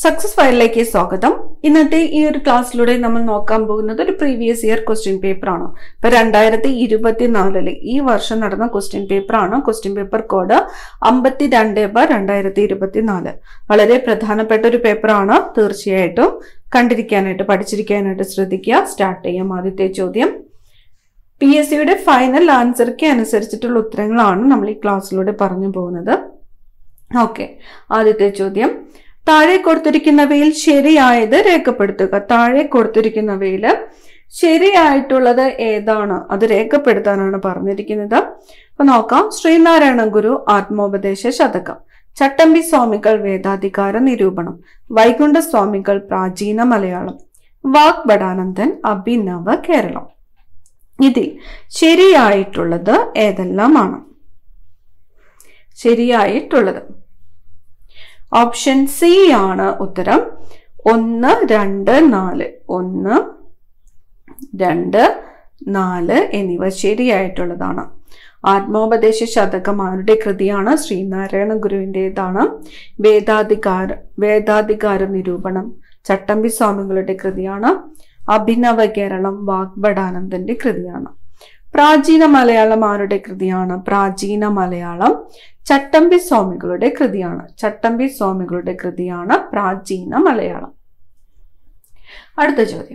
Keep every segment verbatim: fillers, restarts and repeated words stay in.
Success ഫയലിലേക്ക് സ്വാഗതം. ഇന്നത്തെ ഈ ഒരു ക്ലാസ്സിലൂടെ നമ്മൾ നോക്കാൻ പോകുന്നത് ഒരു പ്രീവിയസ് ഇയർ ക്വസ്റ്റ്യൻ പേപ്പർ ആണ്. ഇപ്പൊ രണ്ടായിരത്തി ഇരുപത്തിനാലില് ഈ വർഷം നടന്ന ക്വസ്റ്റ്യൻ പേപ്പർ ആണ്. ക്വസ്റ്റ്യൻ പേപ്പർ കോഡ് അമ്പത്തി രണ്ട് ബ രണ്ടായിരത്തി ഇരുപത്തിനാല്. വളരെ പ്രധാനപ്പെട്ട ഒരു പേപ്പറാണ്. തീർച്ചയായിട്ടും കണ്ടിരിക്കാനായിട്ട് പഠിച്ചിരിക്കാനായിട്ട് ശ്രദ്ധിക്കുക. സ്റ്റാർട്ട് ചെയ്യാം. ആദ്യത്തെ ചോദ്യം, പി എസ് സിയുടെ ഫൈനൽ ആൻസർക്ക് അനുസരിച്ചിട്ടുള്ള ഉത്തരങ്ങളാണ് നമ്മൾ ഈ ക്ലാസ്സിലൂടെ പറഞ്ഞു പോകുന്നത്. ഓക്കെ, ആദ്യത്തെ ചോദ്യം, താഴെ കൊടുത്തിരിക്കുന്നവയിൽ ശരിയായത് രേഖപ്പെടുത്തുക. താഴെ കൊടുത്തിരിക്കുന്നവയിൽ ശരിയായിട്ടുള്ളത് ഏതാണ്, അത് രേഖപ്പെടുത്താനാണ് പറഞ്ഞിരിക്കുന്നത്. അപ്പൊ നോക്കാം. ശ്രീനാരായണ ഗുരു ആത്മോപദേശ ശതകം, ചട്ടമ്പി സ്വാമികൾ വേദാധികാര നിരൂപണം, വൈകുണ്ഠ സ്വാമികൾ പ്രാചീന മലയാളം, വാഗ്ഭടാനന്ദൻ അഭിനവ കേരളം. ഇതിൽ ശരിയായിട്ടുള്ളത് ഏതെല്ലാമാണ്? ശരിയായിട്ടുള്ളത് ഓപ്ഷൻ സി ആണ് ഉത്തരം. ഒന്ന്, രണ്ട്, നാല്. ഒന്ന്, രണ്ട്, നാല് എന്നിവ ശരിയായിട്ടുള്ളതാണ്. ആത്മോപദേശ ശതകം ആരുടെ കൃതിയാണ്? ശ്രീനാരായണ ഗുരുവിൻ്റെതാണ്. വേദാധികാര വേദാധികാര നിരൂപണം ചട്ടമ്പി സ്വാമികളുടെ കൃതിയാണ്. അഭിനവ കേരളം വാഗ്ഭടാനന്ദന്റെ കൃതിയാണ്. പ്രാചീന മലയാളം ആരുടെ കൃതിയാണ്? പ്രാചീന മലയാളം ചട്ടമ്പി സ്വാമികളുടെ കൃതിയാണ്. ചട്ടമ്പി സ്വാമികളുടെ കൃതിയാണ് പ്രാചീന മലയാളം. അടുത്ത ചോദ്യം,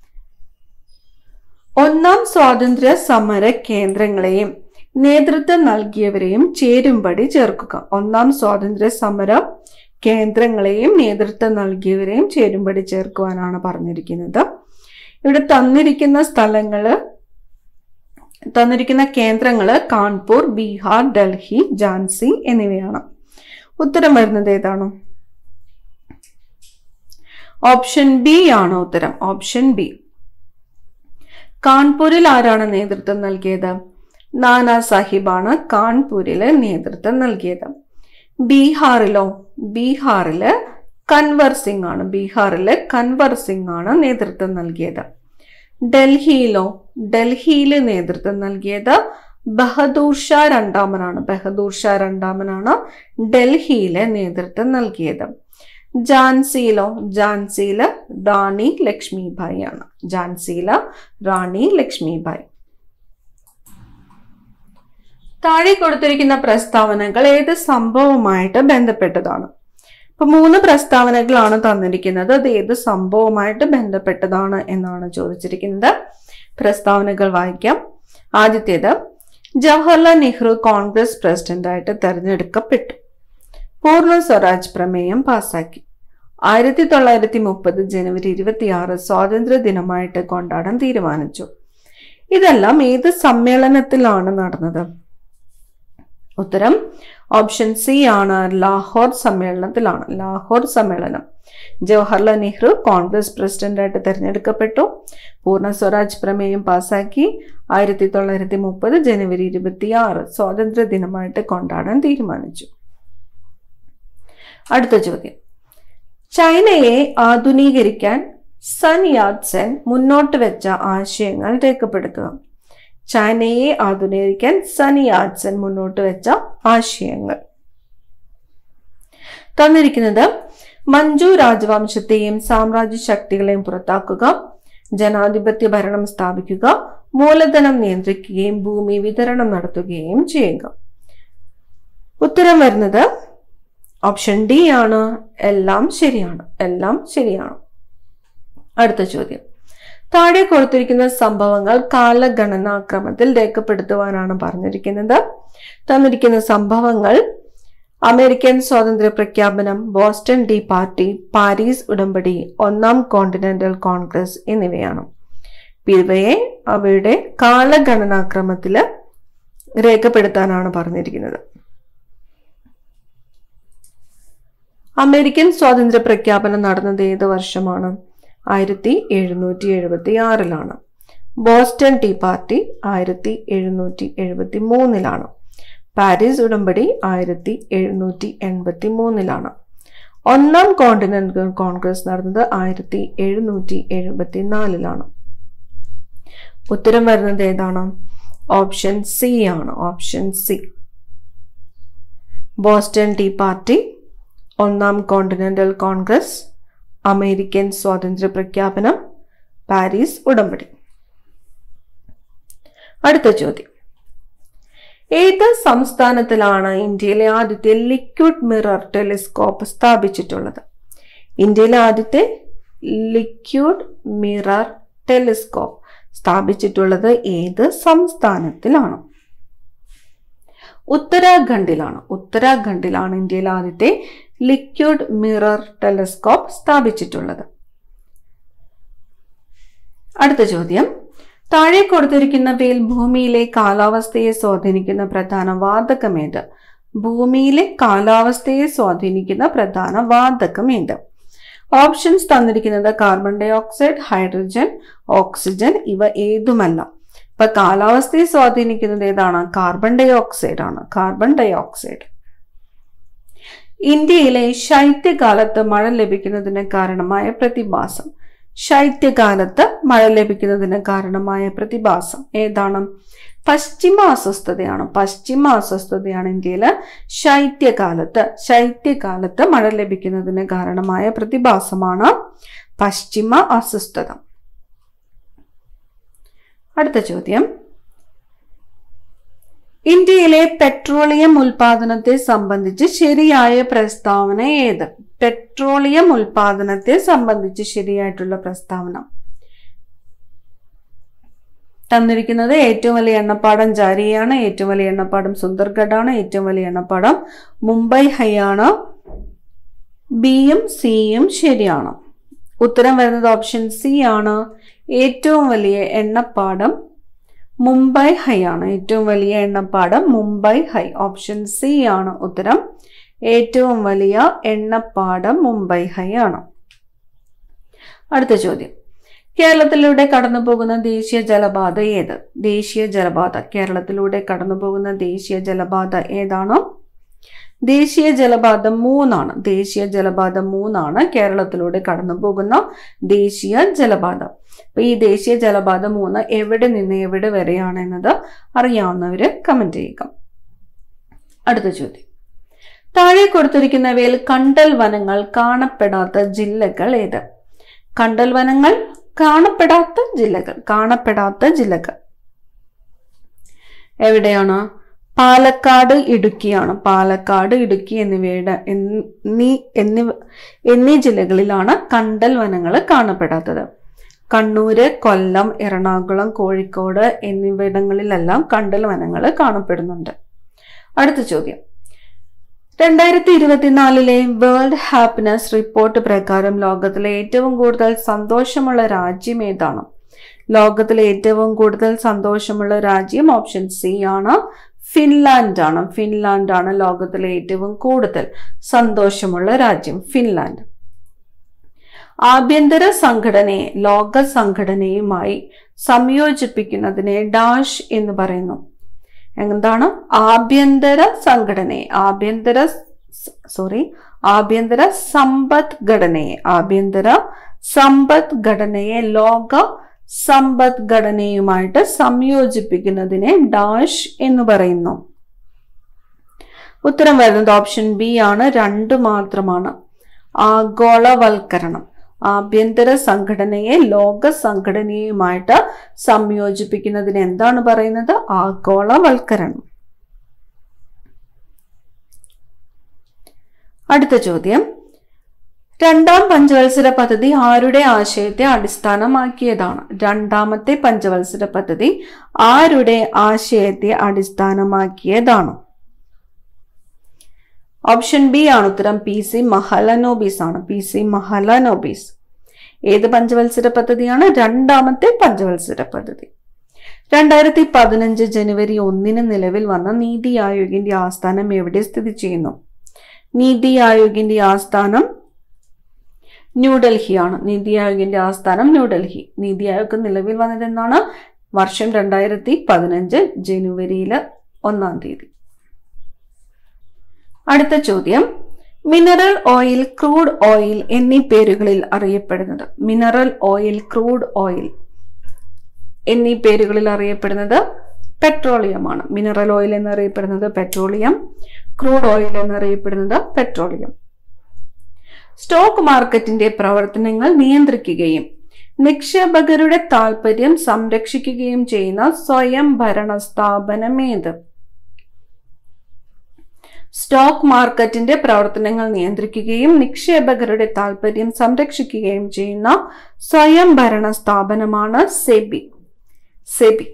ഒന്നാം സ്വാതന്ത്ര്യ സമര കേന്ദ്രങ്ങളെയും നേതൃത്വം നൽകിയവരെയും ചേരുംപടി ചേർക്കുക. ഒന്നാം സ്വാതന്ത്ര്യ സമര കേന്ദ്രങ്ങളെയും നേതൃത്വം നൽകിയവരെയും ചേരുംപടി ചേർക്കുവാനാണ് പറഞ്ഞിരിക്കുന്നത്. ഇവിടെ തന്നിരിക്കുന്ന സ്ഥലങ്ങള് തന്നിരിക്കുന്ന കേന്ദ്രങ്ങള് കാൺപൂർ, ബീഹാർ, ഡൽഹി, ഝാൻസി എന്നിവയാണ്. ഉത്തരം വരുന്നത് ഏതാണ്? ഓപ്ഷൻ ബി ആണ് ഉത്തരം. Option B. കാൺപൂരിൽ ആരാണ് നേതൃത്വം നൽകിയത്? നാനാ സാഹിബാണ് കാൺപൂരില് നേതൃത്വം നൽകിയത്. ബീഹാറിലോ? ബീഹാറില് കൻവർ സിംഗ് ആണ്. ബീഹാറില് കൻവർ സിംഗ് ആണ് നേതൃത്വം നൽകിയത്. ഡൽഹിയിലോ? ഡൽഹിയില് നേതൃത്വം നൽകിയത് ബഹദൂർ ഷാ രണ്ടാമനാണ്. ബഹദൂർ ഷാ രണ്ടാമനാണ് ഡൽഹിയിലെ നേതൃത്വം നൽകിയത്. ഝാൻസിയിലോ? ഝാൻസിയില് റാണി ലക്ഷ്മിഭായി ആണ്. ഝാൻസിയില് റാണി ലക്ഷ്മിഭായി. താഴെ കൊടുത്തിരിക്കുന്ന പ്രസ്താവനകൾ ഏത് സംഭവവുമായിട്ട് ബന്ധപ്പെട്ടതാണ്? ഇപ്പൊ മൂന്ന് പ്രസ്താവനകളാണ് തന്നിരിക്കുന്നത്. അത് ഏത് സംഭവവുമായിട്ട് ബന്ധപ്പെട്ടതാണ് എന്നാണ് ചോദിച്ചിരിക്കുന്നത്. പ്രസ്താവനകൾ വായിക്കാം. ആദ്യത്തേത്, ജവഹർലാൽ നെഹ്റു കോൺഗ്രസ് പ്രസിഡന്റായിട്ട് തെരഞ്ഞെടുക്കപ്പെട്ടു. പൂർണ്ണ സ്വരാജ് പ്രമേയം പാസാക്കി. ആയിരത്തി തൊള്ളായിരത്തി മുപ്പത് ജനുവരി ഇരുപത്തി ആറ് സ്വാതന്ത്ര്യ ദിനമായിട്ട് കൊണ്ടാടാൻ തീരുമാനിച്ചു. ഇതെല്ലാം ഏത് സമ്മേളനത്തിലാണ് നടന്നത്? ഉത്തരം ഓപ്ഷൻ സി ആണ്. ലാഹോർ സമ്മേളനത്തിലാണ്. ലാഹോർ സമ്മേളനം. ജവഹർലാൽ നെഹ്റു കോൺഗ്രസ് പ്രസിഡന്റായിട്ട് തെരഞ്ഞെടുക്കപ്പെട്ടു. പൂർണ്ണ സ്വരാജ് പ്രമേയം പാസാക്കി. ആയിരത്തി തൊള്ളായിരത്തി മുപ്പത് ജനുവരി ഇരുപത്തി ആറ് സ്വാതന്ത്ര്യ ദിനമായിട്ട് കൊണ്ടാടാൻ തീരുമാനിച്ചു. അടുത്ത ചോദ്യം, ചൈനയെ ആധുനീകരിക്കാൻ സൻ യാത് സെൻ മുന്നോട്ട് വെച്ച ആശയങ്ങൾ രേഖപ്പെടുത്തുക. ചൈനയെ ആധുനീകരിക്കാൻ സൻ യാത് സെൻ മുന്നോട്ട് വെച്ച ആശയങ്ങൾ തന്നിരിക്കുന്നത്: മഞ്ജു രാജവംശത്തെയും സാമ്രാജ്യ ശക്തികളെയും പുറത്താക്കുക, ജനാധിപത്യ ഭരണം സ്ഥാപിക്കുക, മൂലധനം നിയന്ത്രിക്കുകയും ഭൂമി വിതരണം നടത്തുകയും ചെയ്യുക. ഉത്തരം വരുന്നത് ഓപ്ഷൻ ഡി ആണ്. എല്ലാം ശരിയാണ്. എല്ലാം ശരിയാണ്. അടുത്ത ചോദ്യം, താഴെ കൊടുത്തിരിക്കുന്ന സംഭവങ്ങൾ കാലഗണനാക്രമത്തിൽ രേഖപ്പെടുത്തുവാനാണ് പറഞ്ഞിരിക്കുന്നത്. തന്നിരിക്കുന്ന സംഭവങ്ങൾ അമേരിക്കൻ സ്വാതന്ത്ര്യ പ്രഖ്യാപനം, ബോസ്റ്റൺ ടീ പാർട്ടി, പാരീസ് ഉടമ്പടി, ഒന്നാം കോണ്ടിനെന്റൽ കോൺഗ്രസ് എന്നിവയാണ്. ഇവയെ അവയുടെ കാലഗണനാക്രമത്തില് രേഖപ്പെടുത്താനാണ് പറഞ്ഞിരിക്കുന്നത്. അമേരിക്കൻ സ്വാതന്ത്ര്യ പ്രഖ്യാപനം നടന്നത് ഏത് വർഷമാണ്? ആയിരത്തി എഴുന്നൂറ്റി എഴുപത്തി ആറിലാണ്. ബോസ്റ്റൺ ടീ പാർട്ടി ആയിരത്തി എഴുന്നൂറ്റി എഴുപത്തി മൂന്നിലാണ്. പാരീസ് ഉടമ്പടി ആയിരത്തി എഴുന്നൂറ്റി എൺപത്തി മൂന്നിലാണ്. ഒന്നാം കോണ്ടിനെന്റൽ കോൺഗ്രസ് നടന്നത് ആയിരത്തി എഴുന്നൂറ്റി എഴുപത്തി നാലിലാണ്. ഉത്തരം വരുന്നത് ഏതാണ്? ഓപ്ഷൻ സി ആണ്. Option C. Boston tea party, ഒന്നാം കോണ്ടിനെന്റൽ കോൺഗ്രസ്, അമേരിക്കൻ സ്വാതന്ത്ര്യ പ്രഖ്യാപനം, പാരീസ് ഉടമ്പടി. അടുത്ത ചോദ്യം, ഏത് സംസ്ഥാനത്തിലാണ് ഇന്ത്യയിലെ ആദ്യത്തെ ലിക്വിഡ് മിറർ ടെലിസ്കോപ്പ് സ്ഥാപിച്ചിട്ടുള്ളത്? ഇന്ത്യയിലെ ആദ്യത്തെ ലിക്വിഡ് മിറർ ടെലിസ്കോപ്പ് സ്ഥാപിച്ചിട്ടുള്ളത് ഏത് സംസ്ഥാനത്തിലാണ്? ഉത്തരാഖണ്ഡിലാണ്. ഉത്തരാഖണ്ഡിലാണ് ഇന്ത്യയിലെ ആദ്യത്തെ ലിക്വിഡ് മിറർ ടെലിസ്കോപ്പ് സ്ഥാപിച്ചിട്ടുള്ളത്. അടുത്ത ചോദ്യം, താഴെ കൊടുത്തിരിക്കുന്നവയിൽ ഭൂമിയിലെ കാലാവസ്ഥയെ സ്വാധീനിക്കുന്ന പ്രധാന വാതകമേത്? ഭൂമിയിലെ കാലാവസ്ഥയെ സ്വാധീനിക്കുന്ന പ്രധാന വാതകമേത്? ഓപ്ഷൻസ് തന്നിരിക്കുന്നത് carbon dioxide, hydrogen, oxygen. ഇവ ഏതുമല്ല. ഇപ്പൊ കാലാവസ്ഥയെ സ്വാധീനിക്കുന്നത് ഏതാണ്? കാർബൺ ഡൈ ഓക്സൈഡ് ആണ്. Carbon dioxide. ഇന്ത്യയിലെ ശൈത്യകാലത്ത് മഴ ലഭിക്കുന്നതിന് കാരണമായ പ്രതിഭാസം. ശൈത്യകാലത്ത് മഴ ലഭിക്കുന്നതിന് കാരണമായ പ്രതിഭാസം ഏതാണ്? പശ്ചിമ അസ്വസ്ഥതയാണ്. പശ്ചിമ അസ്വസ്ഥതയാണ് ഇന്ത്യയില് ശൈത്യകാലത്ത് ശൈത്യകാലത്ത് മഴ ലഭിക്കുന്നതിന് കാരണമായ പ്രതിഭാസമാണ് പശ്ചിമ അസ്വസ്ഥത. അടുത്ത ചോദ്യം, ഇന്ത്യയിലെ പെട്രോളിയം ഉൽപാദനത്തെ സംബന്ധിച്ച് ശരിയായ പ്രസ്താവന ഏത്? പെട്രോളിയം ഉൽപാദനത്തെ സംബന്ധിച്ച് ശരിയായിട്ടുള്ള പ്രസ്താവന തന്നിരിക്കുന്നത് ഏറ്റവും വലിയ എണ്ണപ്പാടം ജാരിയാണ്, ഏറ്റവും വലിയ എണ്ണപ്പാടം സുന്ദർഗഡാണ്, ഏറ്റവും വലിയ എണ്ണപ്പാടം മുംബൈ ഹൈ ആണ്. ബിയും സിയും ശരിയാണ്. ഉത്തരം വരുന്നത് ഓപ്ഷൻ സി ആണ്. ഏറ്റവും വലിയ എണ്ണപ്പാടം മുംബൈ ഹൈ ആണ്. ഏറ്റവും വലിയ എണ്ണപ്പാടം മുംബൈ ഹൈ. ഓപ്ഷൻ സി ആണ് ഉത്തരം. ഏറ്റവും വലിയ എണ്ണപ്പാടം മുംബൈ ഹൈ ആണ്. അടുത്ത ചോദ്യം, കേരളത്തിലൂടെ കടന്നു പോകുന്ന ദേശീയ ജലപാത ഏത്? ദേശീയ ജലപാത കേരളത്തിലൂടെ കടന്നു പോകുന്ന ദേശീയ ജലപാത ഏതാണ്? ദേശീയ ജലപാത മൂന്നാണ്. ദേശീയ ജലപാത മൂന്നാണ് കേരളത്തിലൂടെ കടന്നു പോകുന്ന ദേശീയ ജലപാത. അപ്പൊ ഈ ദേശീയ ജലപാത മൂന്ന് എവിടെ നിന്ന് എവിടെ വരെയാണ് എന്നത് അറിയാവുന്നവര് കമന്റ് ചെയ്യുക. അടുത്ത ചോദ്യം, താഴെ കൊടുത്തിരിക്കുന്നവയിൽ കണ്ടൽ വനങ്ങൾ കാണപ്പെടാത്ത ജില്ലകൾ ഏത്? കണ്ടൽ വനങ്ങൾ കാണപ്പെടാത്ത ജില്ലകൾ കാണപ്പെടാത്ത ജില്ലകൾ എവിടെയാണ്? പാലക്കാട്, ഇടുക്കിയാണ്. പാലക്കാട്, ഇടുക്കി എന്നിവയുടെ എന്നീ എന്നിവ എന്നീ ജില്ലകളിലാണ് കണ്ടൽ വനങ്ങൾ കാണപ്പെടാത്തത്. കണ്ണൂര്, കൊല്ലം, എറണാകുളം, കോഴിക്കോട് എന്നിവിടങ്ങളിലെല്ലാം കണ്ടൽ വനങ്ങൾ കാണപ്പെടുന്നുണ്ട്. അടുത്ത ചോദ്യം, രണ്ടായിരത്തി ഇരുപത്തിനാലിലെ വേൾഡ് ഹാപ്പിനെസ് റിപ്പോർട്ട് പ്രകാരം ലോകത്തിലെ ഏറ്റവും കൂടുതൽ സന്തോഷമുള്ള രാജ്യം ഏതാണ്? ലോകത്തിലെ ഏറ്റവും കൂടുതൽ സന്തോഷമുള്ള രാജ്യം ഓപ്ഷൻ സി ആണ്, ഫിൻലാൻഡ് ആണ്. ഫിൻലാൻഡ് ആണ് ലോകത്തിലെ ഏറ്റവും കൂടുതൽ സന്തോഷമുള്ള രാജ്യം, ഫിൻലാൻഡ്. ആഭ്യന്തര സംഘടനയെ ലോക സംഘടനയുമായി സംയോജിപ്പിക്കുന്നതിനെ ഡാഷ് എന്ന് പറയുന്നു. എന്താണ്? ആഭ്യന്തര സംഘടനയെ ആഭ്യന്തര സോറി ആഭ്യന്തര സമ്പദ്ഘടനയെ ആഭ്യന്തര സമ്പദ്ഘടനയെ ലോക സമ്പദ്ഘടനയുമായിട്ട് സംയോജിപ്പിക്കുന്നതിനെ ഡാഷ് എന്ന് പറയുന്നു. ഉത്തരം വരുന്നത് ഓപ്ഷൻ ബി ആണ്. രണ്ട് മാത്രമാണ്. ആഗോളവൽക്കരണം. ആഭ്യന്തര സംഘടനയെ ലോക സംഘടനയുമായിട്ട് സംയോജിപ്പിക്കുന്നതിന് എന്താണ് പറയുന്നത്? ആഗോളവൽക്കരണം. അടുത്ത ചോദ്യം, രണ്ടാം പഞ്ചവത്സര പദ്ധതി ആരുടെ ആശയത്തെ അടിസ്ഥാനമാക്കിയതാണ്? രണ്ടാമത്തെ പഞ്ചവത്സര പദ്ധതി ആരുടെ ആശയത്തെ അടിസ്ഥാനമാക്കിയതാണ്? ഓപ്ഷൻ ബി ആണ് ഉത്തരം. പി സി മഹലനോബിസ് ആണ്. P C Mahalanobis. ഏത് പഞ്ചവത്സര പദ്ധതിയാണ്? രണ്ടാമത്തെ പഞ്ചവത്സര പദ്ധതി. രണ്ടായിരത്തി പതിനഞ്ച് ജനുവരി ഒന്നിന് നിലവിൽ വന്ന നീതി ആയോഗിന്റെ ആസ്ഥാനം എവിടെ സ്ഥിതി ചെയ്യുന്നു? നീതി ആയോഗിന്റെ ആസ്ഥാനം ന്യൂഡൽഹിയാണ്. നീതി ആയോഗിന്റെ ആസ്ഥാനം ന്യൂഡൽഹി. നീതി ആയോഗ് നിലവിൽ വന്നത് എന്നാണ്? വർഷം രണ്ടായിരത്തി പതിനഞ്ച് ജനുവരിയില് ഒന്നാം തീയതി. അടുത്ത ചോദ്യം, മിനറൽ ഓയിൽ, ക്രൂഡ് ഓയിൽ എന്നീ പേരുകളിൽ അറിയപ്പെടുന്നത്. മിനറൽ ഓയിൽ, ക്രൂഡ് ഓയിൽ എന്നീ പേരുകളിൽ അറിയപ്പെടുന്നത് പെട്രോളിയമാണ്. മിനറൽ ഓയിൽ എന്നറിയപ്പെടുന്നത് പെട്രോളിയം, ക്രൂഡ് ഓയിൽ എന്നറിയപ്പെടുന്നത് പെട്രോളിയം. സ്റ്റോക്ക് മാർക്കറ്റിന്റെ പ്രവർത്തനങ്ങൾ നിയന്ത്രിക്കുകയും നിക്ഷേപകരുടെ താൽപര്യം സംരക്ഷിക്കുകയും ചെയ്യുന്ന സ്വയം ഭരണ സ്ഥാപനം ഏത്? സ്റ്റോക്ക് മാർക്കറ്റിന്റെ പ്രവർത്തനങ്ങൾ നിയന്ത്രിക്കുകയും നിക്ഷേപകരുടെ താൽപര്യം സംരക്ഷിക്കുകയും ചെയ്യുന്ന സ്വയം ഭരണ സ്ഥാപനമാണ് സെബി. സെബി.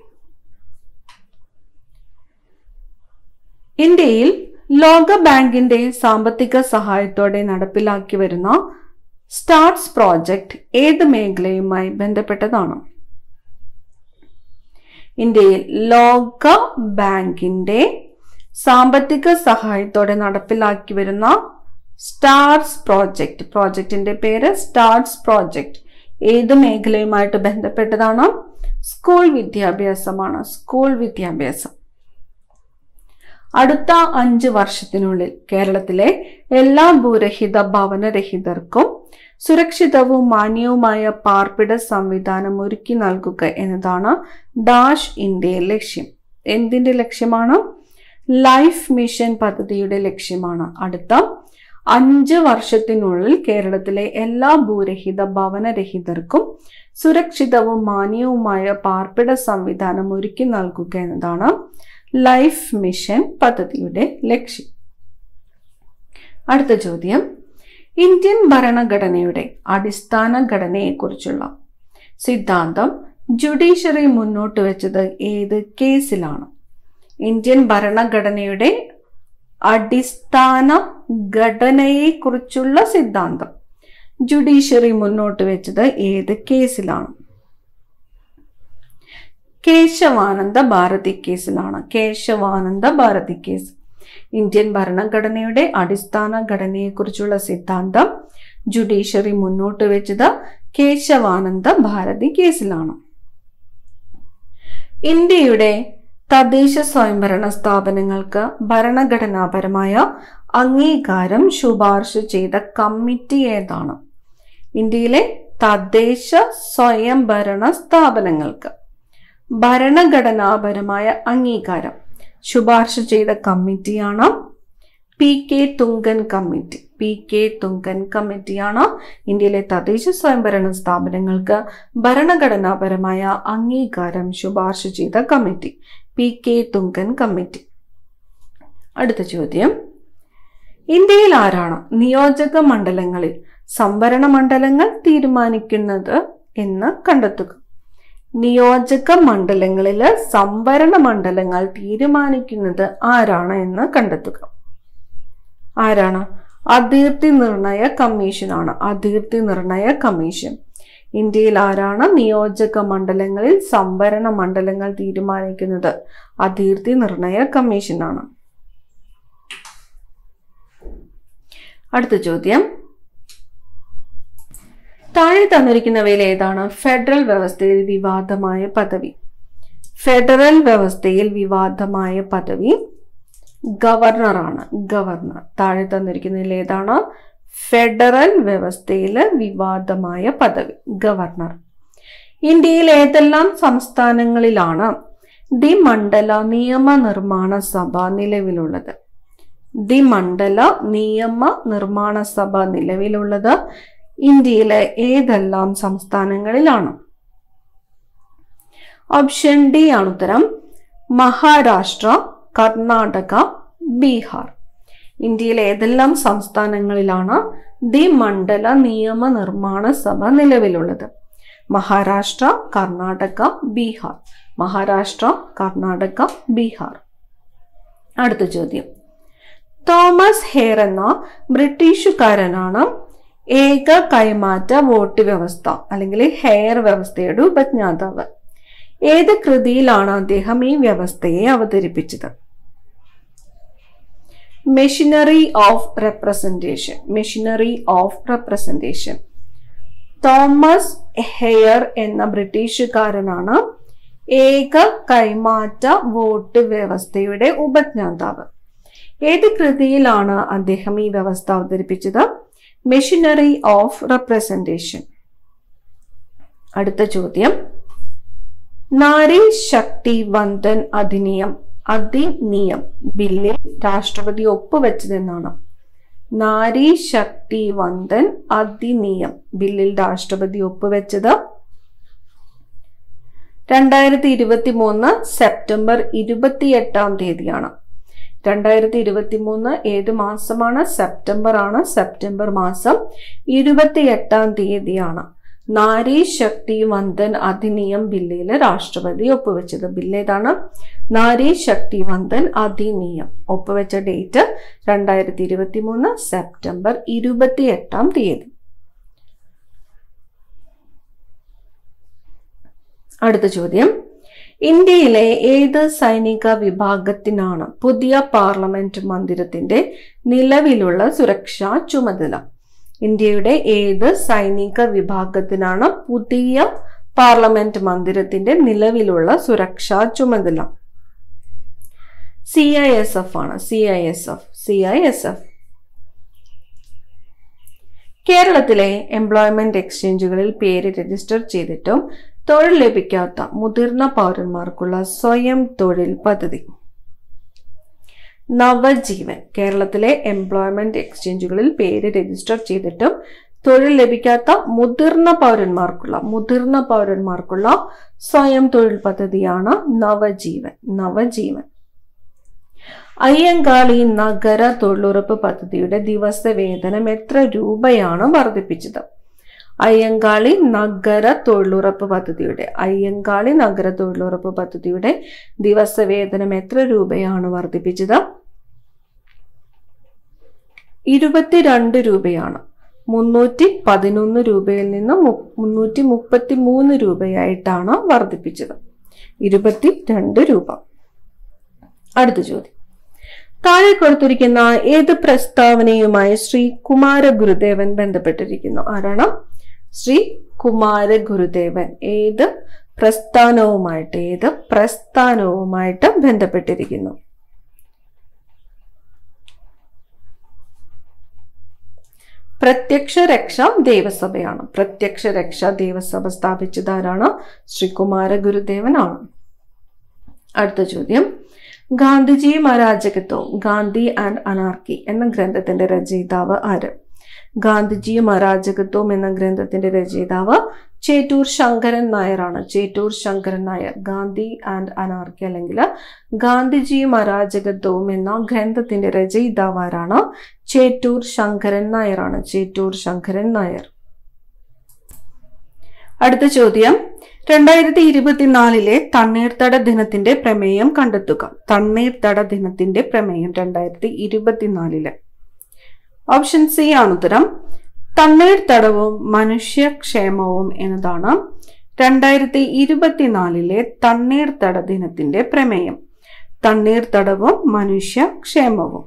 ഇന്ത്യയിൽ ലോക ബാങ്കിന്റെ സാമ്പത്തിക സഹായത്തോടെ നടപ്പിലാക്കി വരുന്ന സ്റ്റാർട്സ് പ്രോജക്റ്റ് ഏത് മേഖലയുമായി ബന്ധപ്പെട്ടതാണ്? ഇന്ത്യയിൽ ലോക ബാങ്കിന്റെ സാമ്പത്തിക സഹായത്തോടെ നടപ്പിലാക്കി വരുന്ന സ്റ്റാർസ് പ്രോജക്റ്റ് പ്രോജക്റ്റിന്റെ പേര് സ്റ്റാർസ് പ്രോജക്റ്റ് ഏത് മേഖലയുമായിട്ട് ബന്ധപ്പെട്ടതാണ്? സ്കൂൾ വിദ്യാഭ്യാസമാണ്. സ്കൂൾ വിദ്യാഭ്യാസം. അടുത്ത അഞ്ച് വർഷത്തിനുള്ളിൽ കേരളത്തിലെ എല്ലാ ഭൂരഹിത ഭവനരഹിതർക്കും സുരക്ഷിതവും മാന്യവുമായ പാർപ്പിട സംവിധാനം ഒരുക്കി നൽകുക എന്നതാണ് ഡാഷ് ഇന്ത്യയുടെ ലക്ഷ്യം. എന്തിന്റെ ലക്ഷ്യമാണ്? ലൈഫ് മിഷൻ പദ്ധതിയുടെ ലക്ഷ്യമാണ്. അടുത്ത അഞ്ച് വർഷത്തിനുള്ളിൽ കേരളത്തിലെ എല്ലാ ഭൂരഹിത ഭവനരഹിതർക്കും സുരക്ഷിതവും മാന്യവുമായ പാർപ്പിട സംവിധാനം ഒരുക്കി നൽകുക എന്നതാണ് ലൈഫ് മിഷൻ പദ്ധതിയുടെ ലക്ഷ്യം. അടുത്ത ചോദ്യം, ഇന്ത്യൻ ഭരണഘടനയുടെ അടിസ്ഥാന ഘടനയെക്കുറിച്ചുള്ള സിദ്ധാന്തം ജുഡീഷ്യറി മുന്നോട്ട് വെച്ചത് ഏത് കേസിലാണ്? ഇന്ത്യൻ ഭരണഘടനയുടെ അടിസ്ഥാന ഘടനയെക്കുറിച്ചുള്ള സിദ്ധാന്തം ജുഡീഷ്യറി മുന്നോട്ട് വെച്ചത് ഏത് കേസിലാണ്? കേശവാനന്ദ ഭാരതി കേസിലാണ്. കേശവാനന്ദ ഭാരതി കേസ്. ഇന്ത്യൻ ഭരണഘടനയുടെ അടിസ്ഥാന ഘടനയെക്കുറിച്ചുള്ള സിദ്ധാന്തം ജുഡീഷ്യറി മുന്നോട്ട് വെച്ചത് കേശവാനന്ദ ഭാരതി കേസിലാണ്. ഇന്ത്യയുടെ തദ്ദേശ സ്വയംഭരണ സ്ഥാപനങ്ങൾക്ക് ഭരണഘടനാപരമായ അംഗീകാരം ശുപാർശ ചെയ്ത കമ്മിറ്റി ഏതാണ്? ഇന്ത്യയിലെ തദ്ദേശ സ്വയംഭരണ സ്ഥാപനങ്ങൾക്ക് ഭരണഘടനാപരമായ അംഗീകാരം ശുപാർശ ചെയ്ത കമ്മിറ്റിയാണ് P K Thungon committee. P K Thungon കമ്മിറ്റിയാണ് ഇന്ത്യയിലെ തദ്ദേശ സ്വയംഭരണ സ്ഥാപനങ്ങൾക്ക് ഭരണഘടനാപരമായ അംഗീകാരം ശുപാർശ ചെയ്ത committee P K Thungon committee. അടുത്ത ചോദ്യം, ഇന്ത്യയിൽ ആരാണ് നിയോജക മണ്ഡലങ്ങളിൽ സംവരണ മണ്ഡലങ്ങൾ തീരുമാനിക്കുന്നത് എന്ന് കണ്ടെത്തുക? നിയോജക മണ്ഡലങ്ങളില് സംവരണ മണ്ഡലങ്ങൾ തീരുമാനിക്കുന്നത് ആരാണ് എന്ന് കണ്ടെത്തുക. ആരാണ്? അതിർത്തി നിർണയ കമ്മീഷനാണ്. അതിർത്തി നിർണയ കമ്മീഷൻ. ഇന്ത്യയിൽ ആരാണ് നിയോജക മണ്ഡലങ്ങളിൽ സംവരണ മണ്ഡലങ്ങൾ തീരുമാനിക്കുന്നത്? അതിർത്തി നിർണയ കമ്മീഷനാണ്. അടുത്ത ചോദ്യം, താഴെ തന്നിരിക്കുന്നവയിൽ ഏതാണ് ഫെഡറൽ വ്യവസ്ഥയിൽ വിവാദമായ പദവി? ഫെഡറൽ വ്യവസ്ഥയിൽ വിവാദമായ പദവി ഗവർണറാണ്. ഗവർണർ. താഴെ തന്നിരിക്കുന്നതിൽ ഏതാണ് ഫെഡറൽ വ്യവസ്ഥയിലെ വിവാദമായ പദവി? ഗവർണർ. ഇന്ത്യയിൽ ഏതെല്ലാം സംസ്ഥാനങ്ങളിലാണ് ദ്വിമണ്ഡല നിയമനിർമ്മാണ സഭ നിലവിലുള്ളത്? ദ്വിമണ്ഡല നിയമ നിർമ്മാണ സഭ നിലവിലുള്ളത് ഇന്ത്യയിലെ ഏതെല്ലാം സംസ്ഥാനങ്ങളിലാണ്? ഓപ്ഷൻ ഡി ആണ് ഉത്തരം. മഹാരാഷ്ട്ര, കർണാടക, ബീഹാർ. ഇന്ത്യയിലെ ഏതെല്ലാം സംസ്ഥാനങ്ങളിലാണ് ദ്വിമണ്ഡല നിയമ നിർമ്മാണ സഭ നിലവിലുള്ളത്? മഹാരാഷ്ട്ര, കർണാടക, ബീഹാർ. മഹാരാഷ്ട്ര, കർണാടക, ബീഹാർ. അടുത്ത ചോദ്യം, തോമസ് ഹെയർ എന്ന ബ്രിട്ടീഷുകാരനാണ് ഏക കൈമാറ്റ വോട്ട് വ്യവസ്ഥ അല്ലെങ്കിൽ ഹെയർ വ്യവസ്ഥയുടെ ഉപജ്ഞാതാവ്. ഏത് കൃതിയിലാണ് അദ്ദേഹം ഈ വ്യവസ്ഥയെ അവതരിപ്പിച്ചത്? Machinery of representation. Machinery of representation. Thomas Hare എന്ന ബ്രിട്ടീഷുകാരനാണ് ഏക കൈമാറ്റ വോട്ട് വ്യവസ്ഥയുടെ ഉപജ്ഞാതാവ്. ഏത് കൃതിയിലാണ് അദ്ദേഹം ഈ വ്യവസ്ഥ അവതരിപ്പിച്ചത്? Machinery of representation. അടുത്ത ചോദ്യം, നാരി ശക്തി വന്ദൻ അധിനിയം അധിനിയം ബില്ലിൽ രാഷ്ട്രപതി ഒപ്പുവെച്ചതെന്നാണ്? നാരി ശക്തി വന്ദൻ അധിനിയം ബില്ലിൽ രാഷ്ട്രപതി ഒപ്പുവെച്ചത്? രണ്ടായിരത്തി ഇരുപത്തി മൂന്ന് സെപ്റ്റംബർ ഇരുപത്തി എട്ടാം തീയതിയാണ്. രണ്ടായിരത്തി ഇരുപത്തി മൂന്ന് ഏത് മാസമാണ്? സെപ്റ്റംബർ ആണ്. സെപ്റ്റംബർ മാസം ഇരുപത്തി എട്ടാം തീയതിയാണ് നാരി ശക്തി വന്ദൻ അധിനിയം ബില്ലിൽ രാഷ്ട്രപതി ഒപ്പുവെച്ചത്. ബില്ലേതാണ്? നാരി ശക്തി വന്ദൻ അധിനിയം. ഒപ്പുവെച്ച ഡേറ്റ് രണ്ടായിരത്തി ഇരുപത്തി മൂന്ന് സെപ്റ്റംബർ ഇരുപത്തി എട്ടാം തീയതി. അടുത്ത ചോദ്യം, ഇന്ത്യയിലെ ഏത് സൈനിക വിഭാഗത്തിനാണ് പുതിയ പാർലമെന്റ് മന്ദിരത്തിന്റെ നിലവിലുള്ള സുരക്ഷാ ചുമതല? ഇന്ത്യയുടെ ഏത് സൈനിക വിഭാഗത്തിനാണ് പുതിയ പാർലമെന്റ് മന്ദിരത്തിന്റെ നിലവിലുള്ള സുരക്ഷാ ചുമതല? സി ഐ എസ് എഫ് ആണ്. C I S F C I S F കേരളത്തിലെ എംപ്ലോയ്മെന്റ് എക്സ്ചേഞ്ചുകളിൽ പേര് രജിസ്റ്റർ ചെയ്തിട്ടും തൊഴിൽ ലഭിക്കാത്ത മുതിർന്ന പൗരന്മാർക്കുള്ള സ്വയം തൊഴിൽ പദ്ധതി. നവജീവൻ. കേരളത്തിലെ എംപ്ലോയ്മെന്റ് എക്സ്ചേഞ്ചുകളിൽ പേര് രജിസ്റ്റർ ചെയ്തിട്ടും തൊഴിൽ ലഭിക്കാത്ത മുതിർന്ന പൗരന്മാർക്കുള്ള മുതിർന്ന പൗരന്മാർക്കുള്ള സ്വയം തൊഴിൽ പദ്ധതിയാണ് നവജീവൻ. നവജീവൻ. അയ്യങ്കാളി നഗര തൊഴിലുറപ്പ് പദ്ധതിയുടെ ദിവസവേതനം എത്ര രൂപയാണ് വർദ്ധിപ്പിച്ചത്? അയ്യങ്കാളി നഗര തൊഴിലുറപ്പ് പദ്ധതിയുടെ അയ്യങ്കാളി നഗര തൊഴിലുറപ്പ് പദ്ധതിയുടെ ദിവസവേതനം എത്ര രൂപയാണ് വർദ്ധിപ്പിച്ചത്? ഇരുപത്തിരണ്ട് രൂപയാണ്. മുന്നൂറ്റി പതിനൊന്ന് രൂപയിൽ നിന്ന് മുന്നൂറ്റി മുപ്പത്തി മൂന്ന് രൂപയായിട്ടാണ് വർദ്ധിപ്പിച്ചത്. ഇരുപത്തി രണ്ട് രൂപ. അടുത്ത ചോദ്യം, താഴെ കൊടുത്തിരിക്കുന്ന ഏത് പ്രസ്താവനയുമായി ശ്രീ കുമാര ഗുരുദേവൻ ബന്ധപ്പെട്ടിരിക്കുന്നു? ആരാണ്? ശ്രീ കുമാര ഗുരുദേവൻ ഏത് പ്രസ്ഥാനവുമായിട്ട് ഏത് പ്രസ്ഥാനവുമായിട്ട് ബന്ധപ്പെട്ടിരിക്കുന്നു? പ്രത്യക്ഷ രക്ഷാ ദേവസഭയാണ്. പ്രത്യക്ഷ രക്ഷാ ദേവസഭ സ്ഥാപിച്ചതാരാണ്? ശ്രീ കുമാര ഗുരുദേവനാണ്. അടുത്ത ചോദ്യം, ഗാന്ധിജിയും അരാജകത്വവും ഗാന്ധി ആൻഡ് അനാർക്കി എന്ന ഗ്രന്ഥത്തിന്റെ രചയിതാവ് ആര്? ഗാന്ധിജിയും അരാജകത്വവും എന്ന ഗ്രന്ഥത്തിന്റെ രചയിതാവ് ചേറ്റൂർ ശങ്കരൻ നായരാണ്. ചേറ്റൂർ ശങ്കരൻ നായർ. ഗാന്ധി ആൻഡ് അനാർക്കി അല്ലെങ്കിൽ ഗാന്ധിജിയും അരാജകത്വവും എന്ന ഗ്രന്ഥത്തിന്റെ രചയിതാവ് ആരാണ്? ചേറ്റൂർ ശങ്കരൻ നായരാണ്. ചേറ്റൂർ ശങ്കരൻ നായർ. അടുത്ത ചോദ്യം, രണ്ടായിരത്തി ഇരുപത്തിനാലിലെ തണ്ണീർത്തട ദിനത്തിന്റെ പ്രമേയം കണ്ടെത്തുക. തണ്ണീർത്തട ദിനത്തിന്റെ പ്രമേയം രണ്ടായിരത്തി ഇരുപത്തിനാലില് ഓപ്ഷൻ സി ആണ് ഉത്തരം. തണ്ണീർത്തടവും മനുഷ്യക്ഷേമവും എന്നതാണ് രണ്ടായിരത്തി ഇരുപത്തിനാലിലെ തണ്ണീർത്തട ദിനത്തിന്റെ പ്രമേയം. തണ്ണീർത്തടവും മനുഷ്യക്ഷേമവും.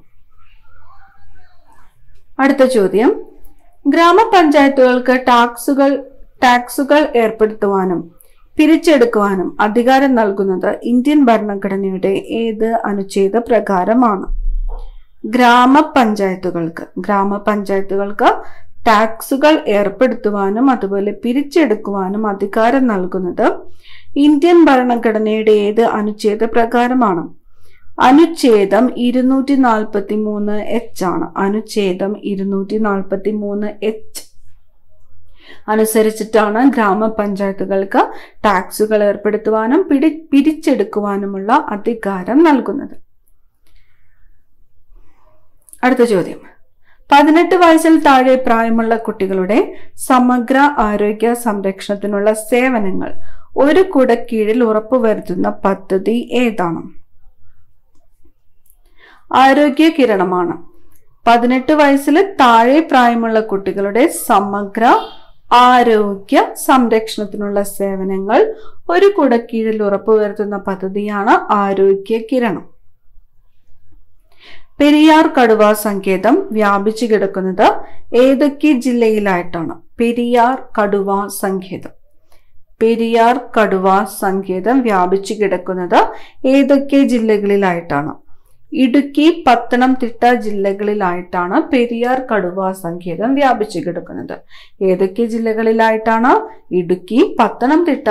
അടുത്ത ചോദ്യം, ഗ്രാമപഞ്ചായത്തുകൾക്ക് ടാക്സുകൾ ടാക്സുകൾ ഏർപ്പെടുത്തുവാനും പിരിച്ചെടുക്കുവാനും അധികാരം നൽകുന്നത് ഇന്ത്യൻ ഭരണഘടനയുടെ ഏത് അനുച്ഛേദ പ്രകാരമാണ്? ഗ്രാമപഞ്ചായത്തുകൾക്ക് ഗ്രാമപഞ്ചായത്തുകൾക്ക് ടാക്സുകൾ ഏർപ്പെടുത്തുവാനും അതുപോലെ പിരിച്ചെടുക്കുവാനും അധികാരം നൽകുന്നത് ഇന്ത്യൻ ഭരണഘടനയുടെ ഏത് അനുച്ഛേദ പ്രകാരമാണ്? അനുച്ഛേദം ഇരുന്നൂറ്റി നാൽപ്പത്തി മൂന്ന് എച്ച് ആണ്. അനുച്ഛേദം ഇരുന്നൂറ്റി നാൽപ്പത്തി മൂന്ന് എച്ച് അനുസരിച്ചിട്ടാണ് ഗ്രാമപഞ്ചായത്തുകൾക്ക് ടാക്സുകൾ ഏർപ്പെടുത്തുവാനും പിടി പിരിച്ചെടുക്കുവാനുമുള്ള അധികാരം നൽകുന്നത്. അടുത്ത ചോദ്യം, പതിനെട്ട് വയസ്സിൽ താഴെ പ്രായമുള്ള കുട്ടികളുടെ സമഗ്ര ആരോഗ്യ സംരക്ഷണത്തിനുള്ള സേവനങ്ങൾ ഒരു കുടക്കീഴിൽ ഉറപ്പുവരുത്തുന്ന പദ്ധതി ഏതാണ്? ആരോഗ്യ കിരണമാണ്. പതിനെട്ട് വയസ്സിൽ താഴെ പ്രായമുള്ള കുട്ടികളുടെ സമഗ്ര ആരോഗ്യ സംരക്ഷണത്തിനുള്ള സേവനങ്ങൾ ഒരു കുടക്കീഴിൽ ഉറപ്പുവരുത്തുന്ന പദ്ധതിയാണ് ആരോഗ്യ കിരണം. പെരിയാർ കടുവ സങ്കേതം വ്യാപിച്ചു കിടക്കുന്നത് ഏതൊക്കെ ജില്ലയിലായിട്ടാണ്? പെരിയാർ കടുവ സങ്കേതം പെരിയാർ കടുവ സങ്കേതം വ്യാപിച്ചു കിടക്കുന്നത് ഏതൊക്കെ ജില്ലകളിലായിട്ടാണ്? ഇടുക്കി, പത്തനംതിട്ട ജില്ലകളിലായിട്ടാണ് പെരിയാർ കടുവ സങ്കേതം വ്യാപിച്ചു കിടക്കുന്നത്. ഏതൊക്കെ ജില്ലകളിലായിട്ടാണ്? ഇടുക്കി, പത്തനംതിട്ട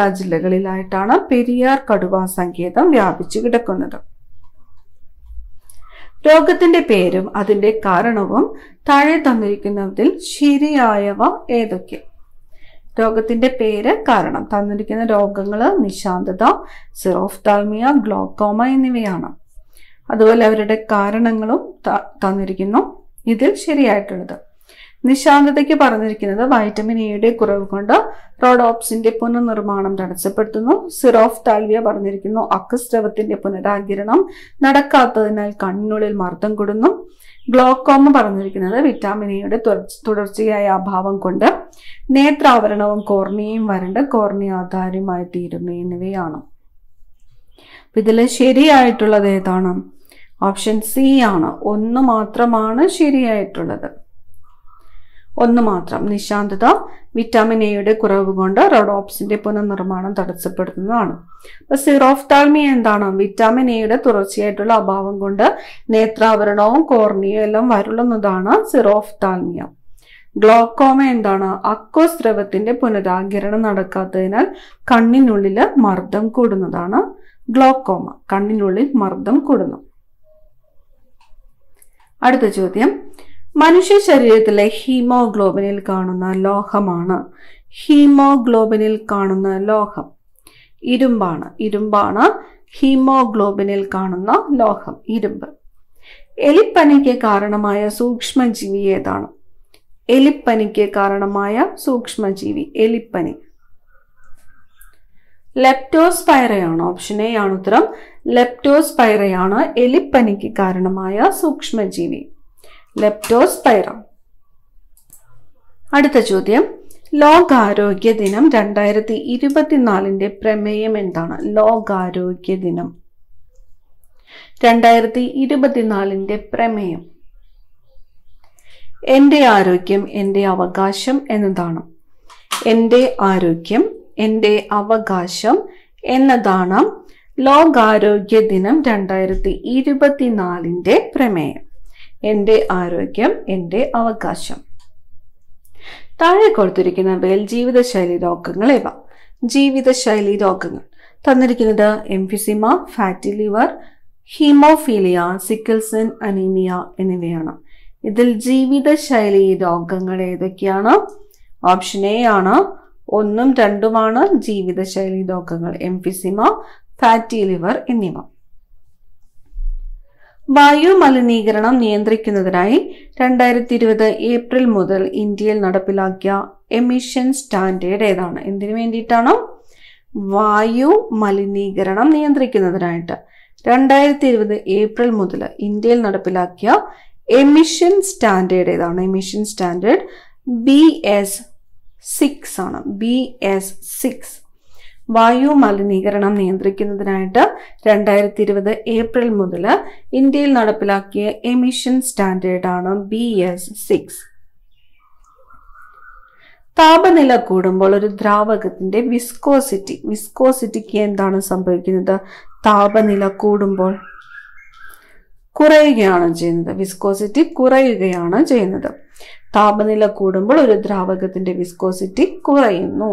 ജില്ലകളിലായിട്ടാണ് പെരിയാർ കടുവ സങ്കേതം വ്യാപിച്ചു കിടക്കുന്നത്. രോഗത്തിന്റെ പേരും അതിന്റെ കാരണവും താഴെ തന്നിരിക്കുന്നതിൽ ശരിയായവ ഏതൊക്കെ? രോഗത്തിന്റെ പേര്, കാരണം. തന്നിരിക്കുന്ന രോഗങ്ങള് നിശാന്തത, സിറോഫ്താൽമിയ, ഗ്ലോക്കോമ എന്നിവയാണ്. അതുപോലെ അവരുടെ കാരണങ്ങളും തന്നിരിക്കുന്നു. ഇതിൽ ശരിയായിട്ടുള്ളത് നിശാന്തതയ്ക്ക് പറഞ്ഞിരിക്കുന്നത് വൈറ്റമിൻ എയുടെ കുറവ് കൊണ്ട് റോഡോപ്സിന്റെ പുനർനിർമ്മാണം തടസ്സപ്പെടുത്തുന്നു. സിറോഫ്താൽമിയ പറഞ്ഞിരിക്കുന്നു അക്കസ്രവത്തിന്റെ പുനരാകിരണം നടക്കാത്തതിനാൽ കണ്ണിനുള്ളിൽ മർദ്ദം കൂടുന്നു. ഗ്ലോക്കോമ പറഞ്ഞിരിക്കുന്നത് വിറ്റാമിൻ എയുടെ തുടർച്ചയായ അഭാവം കൊണ്ട് നേത്രാവരണവും കോർണിയയും വരണ്ട് കോർണിയ ആധാരമായി തീരുന്നു എന്നിവയാണ്. ഇതിൽ ശരിയായിട്ടുള്ളത് ഏതാണ്? ഓപ്ഷൻ സി ആണ്. ഒന്ന് മാത്രമാണ് ശരിയായിട്ടുള്ളത്. ഒന്ന് മാത്രം. നിശാന്തത വിറ്റാമിൻ എയുടെ കുറവ് കൊണ്ട് റോഡോപ്സിന്റെ പുനർനിർമ്മാണം തടസ്സപ്പെടുത്തുന്നതാണ്. അപ്പൊ സിറോഫ്താൽമിയ എന്താണ്? വിറ്റാമിൻ എയുടെ തുടർച്ചയായിട്ടുള്ള അഭാവം കൊണ്ട് നേത്രാവരണവും കോർണിയയും എല്ലാം വരളുന്നതാണ് സിറോഫ്താൽമിയ. ഗ്ലോക്കോമ എന്താണ്? അക്വസ് ദ്രവത്തിന്റെ പുനരാകിരണം നടക്കാത്തതിനാൽ കണ്ണിനുള്ളില് മർദ്ദം കൂടുന്നതാണ് ഗ്ലോക്കോമ. കണ്ണിനുള്ളിൽ മർദ്ദം കൂടുന്നു. അടുത്ത ചോദ്യം, മനുഷ്യ ശരീരത്തിലെ ഹീമോഗ്ലോബിനിൽ കാണുന്ന ലോഹമാണ്. ഹീമോഗ്ലോബിനിൽ കാണുന്ന ലോഹം ഇരുമ്പാണ്. ഇരുമ്പാണ് ഹീമോഗ്ലോബിനിൽ കാണുന്ന ലോഹം, ഇരുമ്പ്. എലിപ്പനിക്ക് കാരണമായ സൂക്ഷ്മജീവി ഏതാണ്? എലിപ്പനിക്ക് കാരണമായ സൂക്ഷ്മജീവി, എലിപ്പനി. ലെപ്റ്റോസ്പൈറയാണ്. ഓപ്ഷൻ എ ആണ് ഉത്തരം. ലെപ്റ്റോസ്പൈറയാണ് എലിപ്പനിക്ക് കാരണമായ സൂക്ഷ്മജീവി, ലെപ്റ്റോസ്പൈറ. അടുത്ത ചോദ്യം, ലോകാരോഗ്യ ദിനം രണ്ടായിരത്തി ഇരുപത്തിനാലിന്റെ പ്രമേയം എന്താണ്? ലോകാരോഗ്യ ദിനം രണ്ടായിരത്തി ഇരുപത്തിനാലിന്റെ പ്രമേയം എന്റെ ആരോഗ്യം എന്റെ അവകാശം എന്നതാണ്. എന്റെ ആരോഗ്യം എന്റെ അവകാശം എന്നതാണ് ലോകാരോഗ്യ ദിനം രണ്ടായിരത്തി ഇരുപത്തിനാലിന്റെ പ്രമേയം. എന്റെ ആരോഗ്യം എന്റെ അവകാശം. താഴെ കൊടുത്തിരിക്കുന്നവയിൽ ജീവിതശൈലി രോഗങ്ങൾ ഏവ? ജീവിതശൈലി രോഗങ്ങൾ തന്നിരിക്കുന്നത് emphysema, fatty liver, haemophilia, sickle cell anaemia എന്നിവയാണ്. ഇതിൽ ജീവിതശൈലി രോഗങ്ങൾ ഏതൊക്കെയാണ്? ഓപ്ഷൻ എ ആണ്. ഒന്നും രണ്ടുമാണ് ജീവിതശൈലി രോഗങ്ങൾ, എംഫിസിമ, ഫാറ്റി ലിവർ എന്നിവ. വായു മലിനീകരണം നിയന്ത്രിക്കുന്നതിനായി രണ്ടായിരത്തി ഇരുപത് ഏപ്രിൽ മുതൽ ഇന്ത്യയിൽ നടപ്പിലാക്കിയ എമിഷൻ സ്റ്റാൻഡേർഡ് ഏതാണ്? എന്തിനു വേണ്ടിയിട്ടാണ്? വായു മലിനീകരണം നിയന്ത്രിക്കുന്നതിനായിട്ട് രണ്ടായിരത്തി ഇരുപത് ഏപ്രിൽ മുതൽ ഇന്ത്യയിൽ നടപ്പിലാക്കിയ എമിഷൻ സ്റ്റാൻഡേർഡ് ഏതാണ്? Emission standard B S six ആണ്. B S six. വായു മലിനീകരണം നിയന്ത്രിക്കുന്നതിനായിട്ട് രണ്ടായിരത്തി ഇരുപത് ഏപ്രിൽ മുതൽ ഇന്ത്യയിൽ നടപ്പിലാക്കിയ എമിഷൻ സ്റ്റാൻഡേർഡ് ആണ് ബി എസ് സിക്സ്. താപനില കൂടുമ്പോൾ ഒരു ദ്രാവകത്തിന്റെ വിസ്കോസിറ്റി വിസ്കോസിറ്റിക്ക് എന്താണ് സംഭവിക്കുന്നത്? താപനില കൂടുമ്പോൾ കുറയുകയാണ് ചെയ്യുന്നത്. വിസ്കോസിറ്റി കുറയുകയാണ് ചെയ്യുന്നത്. താപനില കൂടുമ്പോൾ ഒരു ദ്രാവകത്തിന്റെ വിസ്കോസിറ്റി കുറയുന്നു.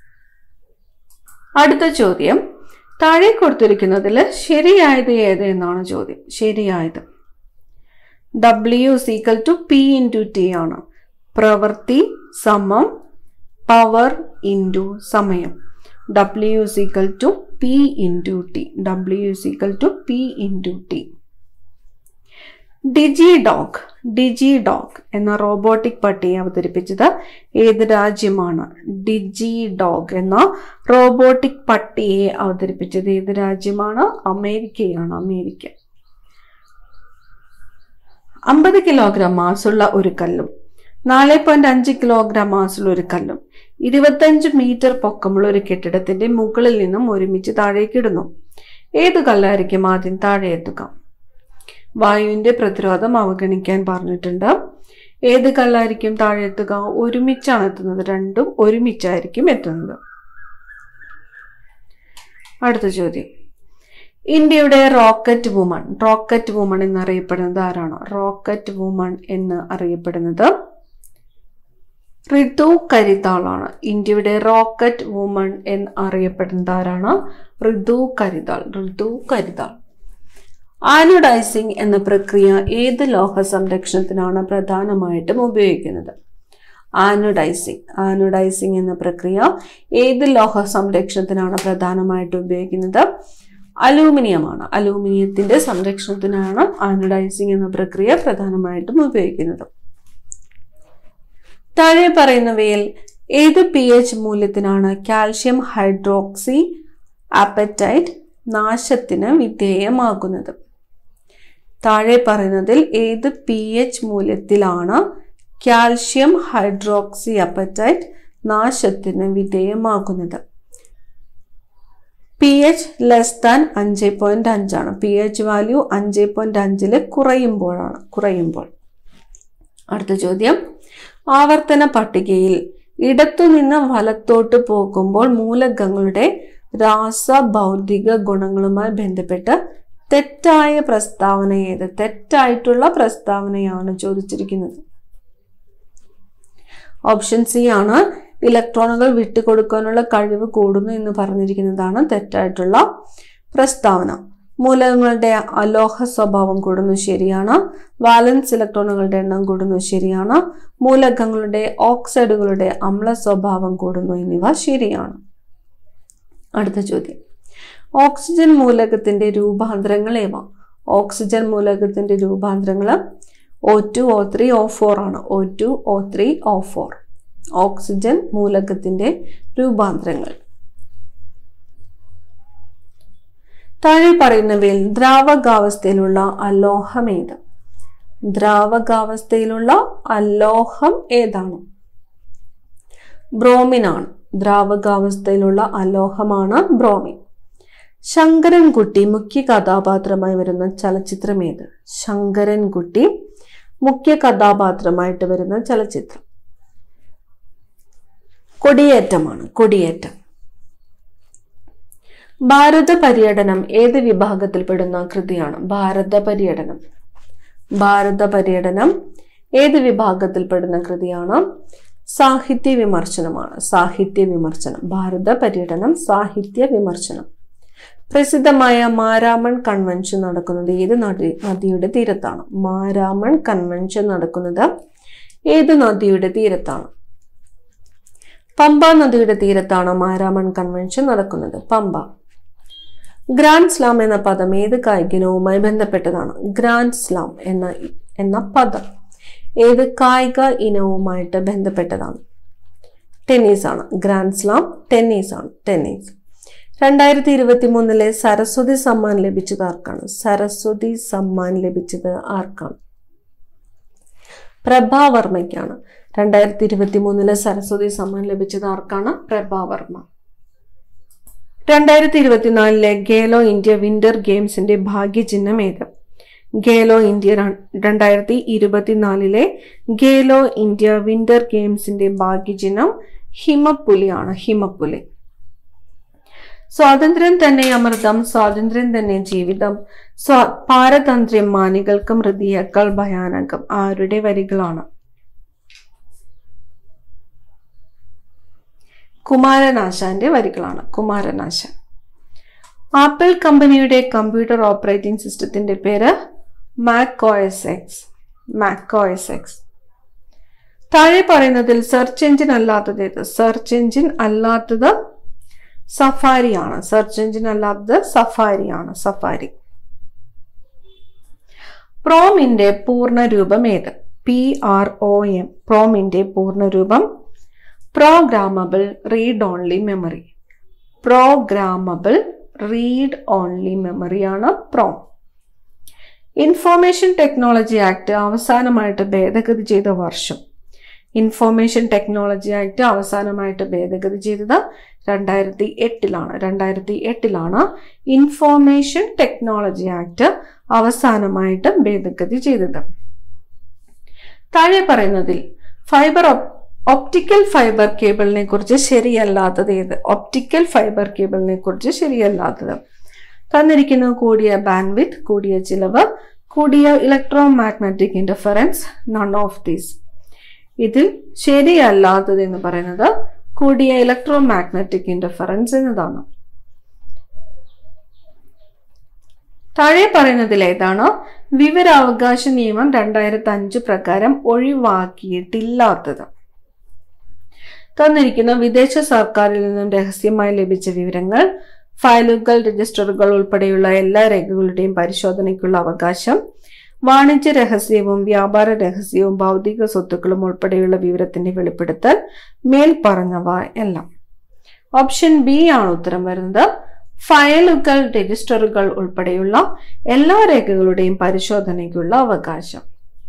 അടുത്ത ചോദ്യം, താഴെ കൊടുത്തിരിക്കുന്നതിൽ ശരിയായത് ഏത് എന്നാണ് ചോദ്യം. ശരിയായത് W equal to P into T ആണ്. പ്രവൃത്തി സമം പവർ ഇൻറ്റു സമയം. W equal to P into T. W equal to P into T. Digidog Digidog എന്ന റോബോട്ടിക് പട്ടിയെ അവതരിപ്പിച്ചത് ഏത് രാജ്യമാണ്? ഡിജിഡോഗ് എന്ന റോബോട്ടിക് പട്ടിയെ അവതരിപ്പിച്ചത് ഏത് രാജ്യമാണ്? അമേരിക്കയാണ്. അമേരിക്ക. അമ്പത് കിലോഗ്രാം മാസുള്ള ഒരു കല്ലും നാല് പോയിന്റ് അഞ്ച് കിലോഗ്രാം മാസുള്ള ഒരു കല്ലും ഇരുപത്തഞ്ച് മീറ്റർ പൊക്കമുള്ള ഒരു കെട്ടിടത്തിന്റെ മുകളിൽ നിന്നും ഒരുമിച്ച് താഴേക്കിടുന്നു. ഏത് കല്ലായിരിക്കും ആദ്യം താഴെ എത്തുക? വായുവിന്റെ പ്രതിരോധം അവഗണിക്കാൻ പറഞ്ഞിട്ടുണ്ട്. ഏത് കല്ലായിരിക്കും താഴെ എത്തുക? ഒരുമിച്ചാണ് എത്തുന്നത്. രണ്ടും ഒരുമിച്ചായിരിക്കും എത്തുന്നത്. അടുത്ത ചോദ്യം, ഇന്ത്യയുടെ റോക്കറ്റ് വുമൺ റോക്കറ്റ് വുമൺ എന്നറിയപ്പെടുന്നത് ആരാണ്? റോക്കറ്റ് വുമൺ എന്ന് അറിയപ്പെടുന്നത് ഋതു കരിതാളാണ്. ഇന്ത്യയുടെ റോക്കറ്റ് വുമൺ എന്ന് അറിയപ്പെടുന്നത് ആരാണ്? ഋതു കരിതാൾ. ഋതു കരിതാൾ. ആനോഡൈസിംഗ് എന്ന പ്രക്രിയ ഏത് ലോഹ സംരക്ഷണത്തിനാണ് പ്രധാനമായിട്ടും ഉപയോഗിക്കുന്നത്? ആനോഡൈസിംഗ് ആനോഡൈസിംഗ് എന്ന പ്രക്രിയ ഏത് ലോഹ സംരക്ഷണത്തിനാണ് പ്രധാനമായിട്ടും ഉപയോഗിക്കുന്നത്? അലൂമിനിയമാണ്. അലൂമിനിയത്തിന്റെ സംരക്ഷണത്തിനാണ് ആനോഡൈസിംഗ് എന്ന പ്രക്രിയ പ്രധാനമായിട്ടും ഉപയോഗിക്കുന്നത്. താഴെ പറയുന്നവയിൽ ഏത് പി എച്ച് മൂല്യത്തിനാണ് കാൽഷ്യം ഹൈഡ്രോക്സി അപ്പറ്റൈറ്റ് നാശത്തിന് വിധേയമാകുന്നത്? താഴെ പറയുന്നതിൽ ഏത് പി എച്ച് മൂല്യത്തിലാണ് കാൽഷ്യം ഹൈഡ്രോക്സി അപ്പറ്റൈറ്റ് നാശത്തിന് വിധേയമാകുന്നത്? പി എച്ച് ലെസ് ദാൻ അഞ്ച് പോയിന്റ് അഞ്ചാണ്. പി എച്ച് വാല്യൂ അഞ്ച് പോയിന്റ് അഞ്ചില് കുറയുമ്പോഴാണ് കുറയുമ്പോൾ അടുത്ത ചോദ്യം, ആവർത്തന പട്ടികയിൽ ഇടത്തുനിന്ന് വലത്തോട്ട് പോകുമ്പോൾ മൂലകങ്ങളുടെ രാസഭൗതിക ഗുണങ്ങളുമായി ബന്ധപ്പെട്ട് തെറ്റായ പ്രസ്താവന ഏത്? തെറ്റായിട്ടുള്ള പ്രസ്താവനയാണ് ചോദിച്ചിരിക്കുന്നത്. ഓപ്ഷൻ സി ആണ്. ഇലക്ട്രോണുകൾ വിട്ടുകൊടുക്കാനുള്ള കഴിവ് കൂടുന്നു എന്ന് പറഞ്ഞിരിക്കുന്നതാണ് തെറ്റായിട്ടുള്ള പ്രസ്താവന. മൂലകങ്ങളുടെ അലോഹ സ്വഭാവം കൂടുന്നു, ശരിയാണ്. വാലൻസ് ഇലക്ട്രോണുകളുടെ എണ്ണം കൂടുന്നു, ശരിയാണ്. മൂലകങ്ങളുടെ ഓക്സൈഡുകളുടെ അമ്ല സ്വഭാവം കൂടുന്നു എന്നിവ ശരിയാണ്. അടുത്ത ചോദ്യം, ഓക്സിജൻ മൂലകത്തിന്റെ രൂപാന്തരങ്ങൾ ഏവ? ഓക്സിജൻ മൂലകത്തിന്റെ രൂപാന്തരങ്ങൾ O two O three O four ആണ്. O two O three O four oxygen മൂലകത്തിന്റെ രൂപാന്തരങ്ങൾ. താഴെ പറയുന്നവയിൽ ദ്രാവകാവസ്ഥയിലുള്ള അലോഹം ഏത്? ദ്രാവകാവസ്ഥയിലുള്ള അലോഹം ഏതാണ്? ബ്രോമിൻ ആണ്. ദ്രാവകാവസ്ഥയിലുള്ള അലോഹമാണ് ബ്രോമിൻ. ശങ്കരൻകുട്ടി മുഖ്യ കഥാപാത്രമായി വരുന്ന ചലച്ചിത്രം ഏത്? ശങ്കരൻകുട്ടി മുഖ്യ കഥാപാത്രമായിട്ട് വരുന്ന ചലച്ചിത്രം കൊടിയേറ്റമാണ്. കൊടിയേറ്റം. ഭാരത പര്യടനം ഏത് വിഭാഗത്തിൽപ്പെടുന്ന കൃതിയാണ്? ഭാരത പര്യടനം ഭാരത പര്യടനം ഏത് വിഭാഗത്തിൽപ്പെടുന്ന കൃതിയാണ്? സാഹിത്യ വിമർശനമാണ്. സാഹിത്യ വിമർശനം. ഭാരത പര്യടനം സാഹിത്യ വിമർശനം. പ്രസിദ്ധമായ മാരാമൺ കൺവെൻഷൻ നടക്കുന്നത് ഏത് നദി നദിയുടെ തീരത്താണ്? മാരാമൺ കൺവെൻഷൻ നടക്കുന്നത് ഏത് നദിയുടെ തീരത്താണ്? പമ്പ നദിയുടെ തീരത്താണ് മാരാമൺ കൺവെൻഷൻ നടക്കുന്നത്. പമ്പ. ഗ്രാൻഡ് സ്ലാം എന്ന പദം ഏത് കായിക ഇനവുമായി ബന്ധപ്പെട്ടതാണ്? ഗ്രാൻഡ് സ്ലാം എന്ന എന്ന പദം ഏത് കായിക ഇനവുമായിട്ട് ബന്ധപ്പെട്ടതാണ്? ടെന്നീസ് ആണ്. ഗ്രാൻഡ് സ്ലാം ടെന്നീസ് ആണ്. ടെന്നീസ്. രണ്ടായിരത്തി ഇരുപത്തി മൂന്നിലെ സരസ്വതി സമ്മാൻ ലഭിച്ചത് ആർക്കാണ്? സരസ്വതി സമ്മാൻ ലഭിച്ചത് ആർക്കാണ്? പ്രഭാവർമ്മയ്ക്കാണ്. രണ്ടായിരത്തി ഇരുപത്തി മൂന്നിലെ സരസ്വതി സമ്മാൻ ലഭിച്ചത് ആർക്കാണ്? പ്രഭാവർമ്മ. രണ്ടായിരത്തി ഇരുപത്തിനാലിലെ ഖേലോ ഇന്ത്യ വിന്റർ ഗെയിംസിന്റെ ഭാഗ്യചിഹ്നം ഏത്? ഖേലോ ഇന്ത്യ രണ്ടായിരത്തി ഇരുപത്തിനാലിലെ ഖേലോ ഇന്ത്യ വിന്റർ ഗെയിംസിന്റെ ഭാഗ്യചിഹ്നം ഹിമപ്പുലിയാണ്. ഹിമപ്പുലി. സ്വാതന്ത്ര്യം തന്നെ അമൃതം, സ്വാതന്ത്ര്യം തന്നെ ജീവിതം, സ്വാ പാരതന്ത്ര്യം മാനികൾക്ക് മൃതിയേക്കാൾ ഭയാനകം. ആരുടെ വരികളാണ്? കുമാരനാശാന്റെ വരികളാണ്. കുമാരനാശാൻ. ആപ്പിൾ കമ്പനിയുടെ കമ്പ്യൂട്ടർ ഓപ്പറേറ്റിംഗ് സിസ്റ്റത്തിന്റെ പേര് Mac O S X. Mac O S X. താഴെ പറയുന്നതിൽ സെർച്ച് എഞ്ചിൻ അല്ലാത്തത് ഏത്? സെർച്ച് എഞ്ചിൻ അല്ലാത്തത് സഫാരിയാണ്. സെർച്ച് എഞ്ചിൻ അല്ലാത്തത് സഫാരിയാണ്. സഫാരി. പ്രോമിന്റെ പൂർണ്ണ രൂപം ഏത്? P R O M. പ്രോമിന്റെ പൂർണ്ണ രൂപം programmable read only memory. Programmable read only മെമ്മറിയാണ് പ്രോം. ഇൻഫോർമേഷൻ ടെക്നോളജി ആക്ട് അവസാനമായിട്ട് ഭേദഗതി ചെയ്ത വർഷം? ഇൻഫോർമേഷൻ ടെക്നോളജി ആക്ട് അവസാനമായിട്ട് ഭേദഗതി ചെയ്തത് രണ്ടായിരത്തി എട്ടിലാണ്. രണ്ടായിരത്തി എട്ടിലാണ് ഇൻഫോർമേഷൻ ടെക്നോളജി ആക്ട് അവസാനമായിട്ട് ഭേദഗതി ചെയ്തത്. താഴെ പറയുന്നതിൽ ഫൈബർ ഒപ്റ്റിക്കൽ ഫൈബർ കേബിളിനെ കുറിച്ച് ശരിയല്ലാത്തത് ഏത്? ഒപ്റ്റിക്കൽ ഫൈബർ കേബിളിനെ കുറിച്ച് ശരിയല്ലാത്തത് തന്നിരിക്കുന്നു കൂടിയ ബാൻഡ്വിഡ്ത്ത്, കൂടിയ ചിലവ്, കൂടിയ electromagnetic interference, none of these. ഇതിൽ ശരിയല്ലാത്തത് എന്ന് പറയുന്നത് കൂടിയ ഇലക്ട്രോ മാഗ്നറ്റിക് ഇന്റർഫറൻസ് എന്നതാണ്. താഴെ പറയുന്നതിൽ ഏതാണ് വിവരാവകാശ നിയമം രണ്ടായിരത്തി അഞ്ച് പ്രകാരം ഒഴിവാക്കിയിട്ടില്ലാത്തത്? തന്നിരിക്കുന്ന വിദേശ സർക്കാരിൽ നിന്നും രഹസ്യമായി ലഭിച്ച വിവരങ്ങൾ, ഫയലുകൾ, രജിസ്റ്ററുകൾ ഉൾപ്പെടെയുള്ള എല്ലാ രേഖകളുടെയും പരിശോധനയ്ക്കുള്ള അവകാശം, വാണിജ്യ രഹസ്യവും വ്യാപാര രഹസ്യവും ഭൗതിക സ്വത്തുക്കളും ഉൾപ്പെടെയുള്ള വിവരത്തിന്റെ വെളിപ്പെടുത്തൽ, മേൽപ്പറഞ്ഞവ എല്ലാം. ഓപ്ഷൻ ബി ആണ് ഉത്തരം വരുന്നത്. ഫയലുകൾ, രജിസ്റ്ററുകൾ ഉൾപ്പെടെയുള്ള എല്ലാ രേഖകളുടെയും പരിശോധനയ്ക്കുള്ള അവകാശം.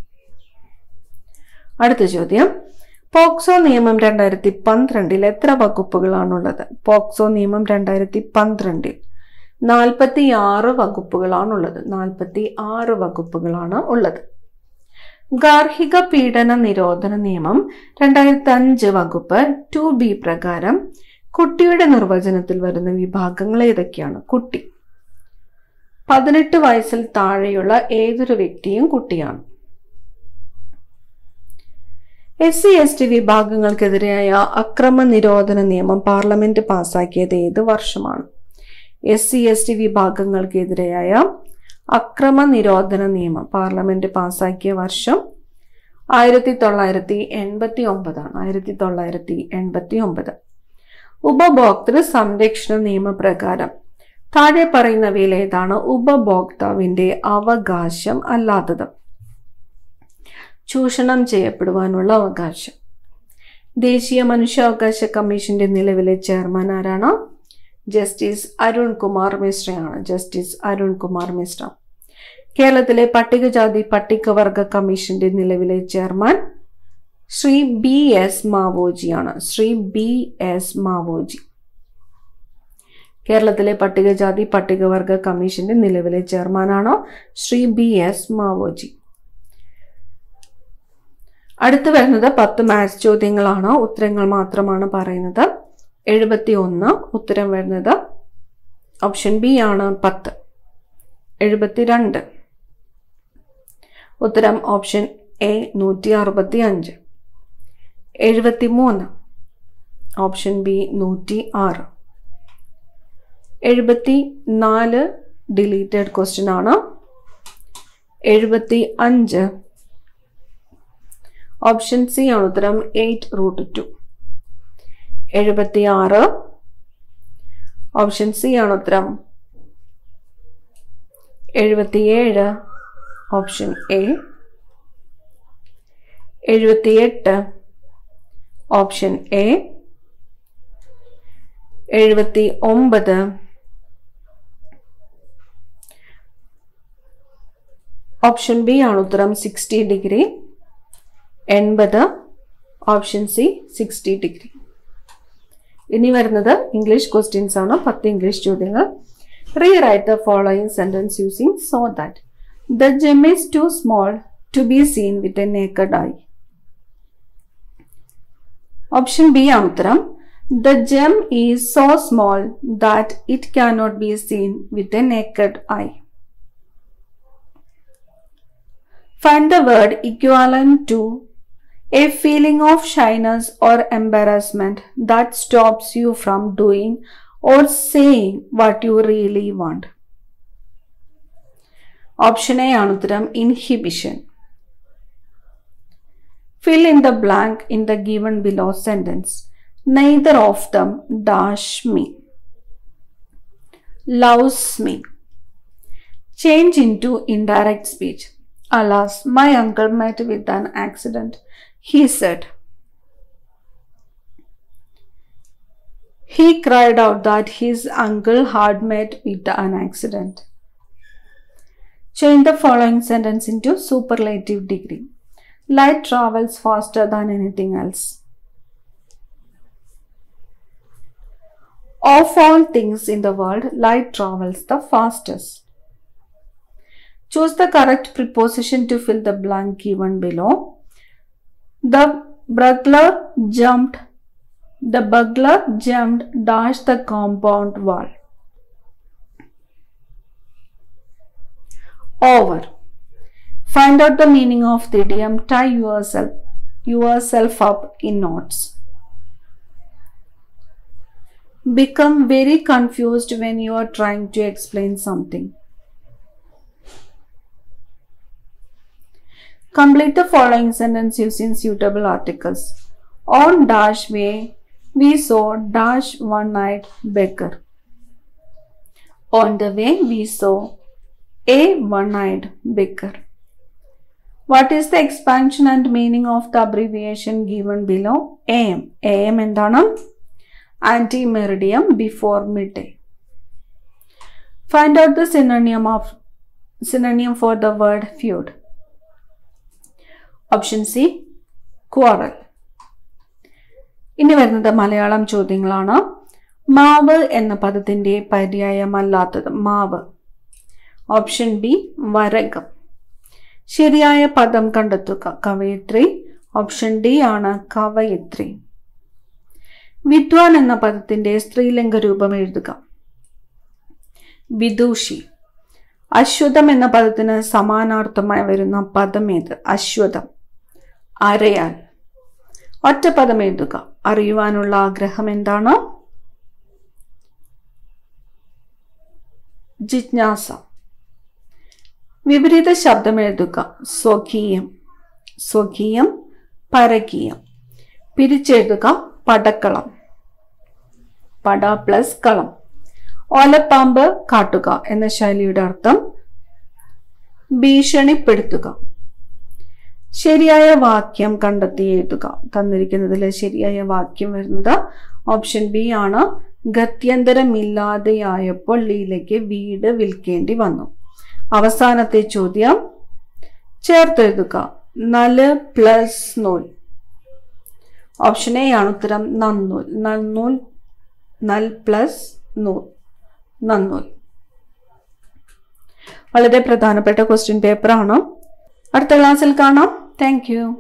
അടുത്ത ചോദ്യം, പോക്സോ നിയമം രണ്ടായിരത്തി പന്ത്രണ്ടിൽ എത്ര വകുപ്പുകളാണുള്ളത്? പോക്സോ നിയമം രണ്ടായിരത്തി പന്ത്രണ്ടിൽ നാൽപ്പത്തി ആറ് വകുപ്പുകളാണുള്ളത്. നാൽപ്പത്തി ആറ് വകുപ്പുകളാണ് ഉള്ളത്. ഗാർഹിക പീഡന നിരോധന നിയമം രണ്ടായിരത്തി അഞ്ച് വകുപ്പ് ടു ബി പ്രകാരം കുട്ടിയുടെ നിർവചനത്തിൽ വരുന്ന വിഭാഗങ്ങൾ ഏതൊക്കെയാണ്? കുട്ടി. പതിനെട്ട് വയസ്സിൽ താഴെയുള്ള ഏതൊരു വ്യക്തിയും കുട്ടിയാണ്. എസ് സി എസ് ടി വിഭാഗങ്ങൾക്കെതിരായ അക്രമ നിരോധന നിയമം പാർലമെന്റ് പാസാക്കിയത് ഏത് വർഷമാണ്? എസ് സി എസ് ടി വിഭാഗങ്ങൾക്കെതിരായ അക്രമ നിരോധന നിയമം പാർലമെന്റ് പാസാക്കിയ വർഷം ആയിരത്തി തൊള്ളായിരത്തി എൺപത്തി ഒമ്പതാണ്. ആയിരത്തി തൊള്ളായിരത്തി എൺപത്തി ഒമ്പത്. ഉപഭോക്തൃ സംരക്ഷണ നിയമപ്രകാരം താഴെ പറയുന്നവയിൽ ഏതാണ് ഉപഭോക്താവിന്റെ അവകാശം അല്ലാത്തത്? ചൂഷണം ചെയ്യപ്പെടുവാനുള്ള അവകാശം. ദേശീയ മനുഷ്യാവകാശ കമ്മീഷന്റെ നിലവിലെ ചെയർമാൻ ആരാണ്? ജസ്റ്റിസ് അരുൺ കുമാർ മിശ്രയാണ്. ജസ്റ്റിസ് അരുൺ കുമാർ മിശ്ര. കേരളത്തിലെ പട്ടികജാതി പട്ടികവർഗ കമ്മീഷന്റെ നിലവിലെ ചെയർമാൻ ശ്രീ ബി എസ് മാവോജിയാണ്. Shri B S Mavoji. കേരളത്തിലെ പട്ടികജാതി പട്ടികവർഗ കമ്മീഷന്റെ നിലവിലെ ചെയർമാനാണ് ശ്രീ ബി എസ് മാവോജി. അടുത്ത് വരുന്നത് പത്ത് മാത്സ് ചോദ്യങ്ങളാണ്. ഉത്തരങ്ങൾ മാത്രമാണ് പറയുന്നത്. എഴുപത്തി ഒന്ന് ഉത്തരം വരുന്നത് ഓപ്ഷൻ ബി ആണ് പത്ത്. എഴുപത്തിരണ്ട് ഉത്തരം ഓപ്ഷൻ എ നൂറ്റി അറുപത്തി അഞ്ച്. എഴുപത്തി മൂന്ന് ഓപ്ഷൻ ബി നൂറ്റി ആറ്. എഴുപത്തി നാല് ഡിലീറ്റഡ് ക്വസ്റ്റ്യൻ ആണ്. എഴുപത്തി അഞ്ച് ഓപ്ഷൻ സി ആണ് ഉത്തരം എയ്റ്റ് റൂട്ട് ടു. എഴുപത്തി ആറ് ഓപ്ഷൻ സി ആണ് ഉത്തരം. എഴുപത്തിയേഴ് ഓപ്ഷൻ എ. എഴുപത്തിയെട്ട് ഓപ്ഷൻ എ. എഴുപത്തി ഒമ്പത് ഓപ്ഷൻ ബി ആണ് ഉത്തരം സിക്സ്റ്റി ഡിഗ്രി. എൺപത് ഓപ്ഷൻ സി സിക്സ്റ്റി ഡിഗ്രി. ഇനി വരുന്നത് ഇംഗ്ലീഷ് ക്വസ്റ്റ്യൻസ് ആണ്. പത്ത് ഇംഗ്ലീഷ് ചോദ്യങ്ങൾ. Rewrite the following sentence using so that the gem is too small to be seen with a naked eye. Option B ആണ് ഉത്തരം. The gem is so small that it cannot be seen with a naked eye. Find the word equivalent to a feeling of shyness or embarrassment that stops you from doing or saying what you really want. Option A ആണ് ഉത്തരം. Inhibition. Fill in the blank in the given below sentence. Neither of them dash me. Loves me. Change into indirect speech. Alas, my uncle met with an accident, he said. He cried out that his uncle had met with an accident. Change the following sentence into superlative degree. Light travels faster than anything else. Of all things in the world, light travels the fastest. Choose the correct preposition to fill the blank given below. The burglar jumped. The burglar jumped dash the compound wall. Over. Find out the meaning of the idiom tie yourself, yourself up in knots. Become very confused when you are trying to explain something. Complete the following sentence using suitable articles. On dash way, we saw dash one-eyed beggar. On the way, we saw a one-eyed beggar. What is the expansion and meaning of the abbreviation given below? A M. A M endana? Anti-meridium before midday. Find out the synonym of synonym for the word feud. Option C. Quarrel. ഇനി വരുന്നത് മലയാളം ചോദ്യങ്ങളാണ്. മാവ് എന്ന പദത്തിന്റെ പര്യായമല്ലാത്തത് മാവ്. Option B വരകം. ശരിയായ പദം കണ്ടെത്തുക. കവയിത്രി. ഓപ്ഷൻ ഡി ആണ് കവയിത്രി. വിദ്വാൻ എന്ന പദത്തിന്റെ സ്ത്രീലിംഗ രൂപം എഴുതുക. വിദൂഷി. അശ്വതം എന്ന പദത്തിന് സമാനാർത്ഥമായി വരുന്ന പദം ഏത്? അശ്വതം. അരയാൽ. ഒറ്റ പദം എഴുതുക. അറിയുവാനുള്ള ആഗ്രഹം എന്താണ്? ജിജ്ഞാസ. വിപരീത ശബ്ദം എഴുതുക. സ്വകീയം. സ്വകീയം പരകീയം. പിരിച്ചെഴുതുക. പടക്കളം. പട പ്ലസ് കളം. ഓലപ്പാമ്പ് കാട്ടുക എന്ന ശൈലിയുടെ അർത്ഥം ഭീഷണിപ്പെടുത്തുക. ശരിയായ വാക്യം കണ്ടെത്തി എഴുതുക. തന്നിരിക്കുന്നതിൽ ശരിയായ വാക്യം വരുന്നത് ഓപ്ഷൻ ബി ആണ്. ഗത്യന്തരമില്ലാതെയായപ്പോൾ ലീലയ്ക്ക് വീട് വിൽക്കേണ്ടി വന്നു. അവസാനത്തെ ചോദ്യം ചേർത്തെഴുതുക. നല് പ്ലസ് നൂൽ. ഓപ്ഷൻ എ ആണ് ഉത്തരം. നന്നൂൽ. നന്നൂൽ. നൽ പ്ലസ് നൂൽ. നന്നൂൽ. വളരെ പ്രധാനപ്പെട്ട ക്വസ്റ്റ്യൻ പേപ്പറാണ്. അടുത്ത ക്ലാസ്സിൽ കാണാം. Thank U.